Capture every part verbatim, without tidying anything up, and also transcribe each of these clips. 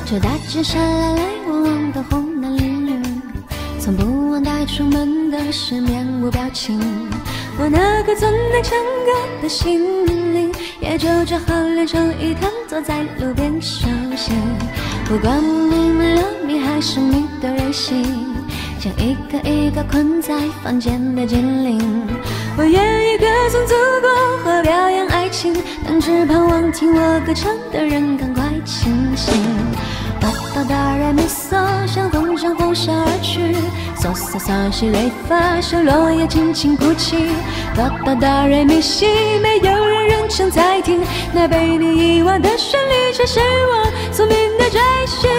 这大街上来来往往的红男绿女，从不忘带出门的是面无表情。我那颗总能唱歌的心灵，也就只好练成一团，坐在路边休息。不管你们了迷还是你的任性，像一个一个困在房间的精灵。我愿意歌颂祖国和表扬爱情，但只盼望听我歌唱的人赶快清醒。哆哆哆来咪嗦，像风筝呼啸而去，嗦嗦嗦西瑞发，像落叶轻轻哭泣。哆哆哆来咪西，没有人认真在听，那被你遗忘的旋律，却是我宿命的追寻。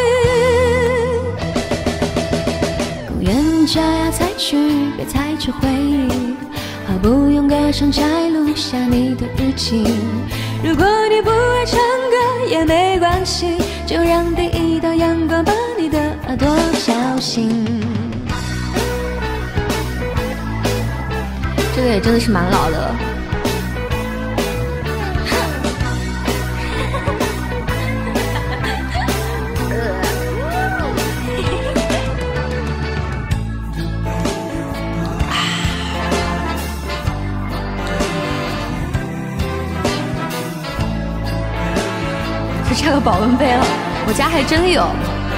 公园就要采取，别采取回忆，毫不用歌声摘录下你的日记。如果你不会唱歌也没关系，就让第一道阳光把你的耳朵叫醒。 这个也真的是蛮老的。这个保温杯了，我家还真有。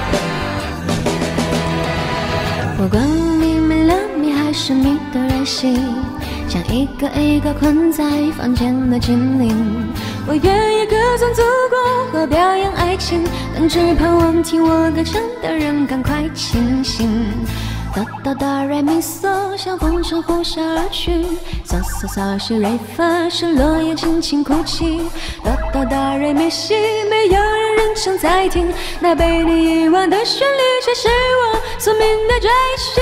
不管你没了迷还是你的任性，像一个一个困在房间的精灵。我愿意歌颂祖国和表扬爱情，但只盼望听我歌唱的人赶快清醒。哆哆哆来咪嗦，像风声呼啸而去，嗦嗦嗦西瑞发，是落叶轻轻哭泣。哆哆哆来咪西，没有人认真在听，那被你遗忘的旋律，却是我宿命的追寻。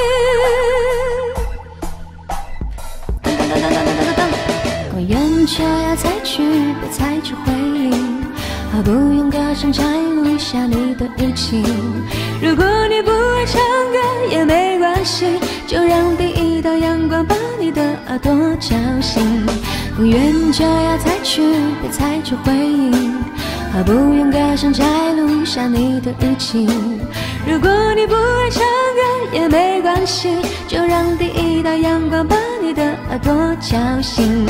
当当当当当当当当，公园就要采取，别采取回忆，毫不用歌声摘录下你的日记。如果你不会唱歌也没关系，就让第一道阳光把你的耳朵叫醒。公园就要采取，别采取回忆，毫不用歌声摘录下你的日记。如果你不会唱歌也没关系，就让第一道阳光把你的耳朵叫醒。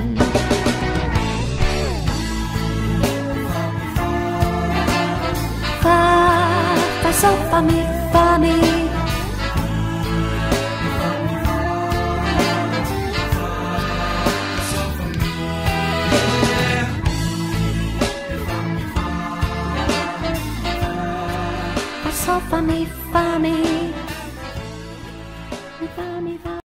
发嗦发咪发咪，发嗦发咪发咪。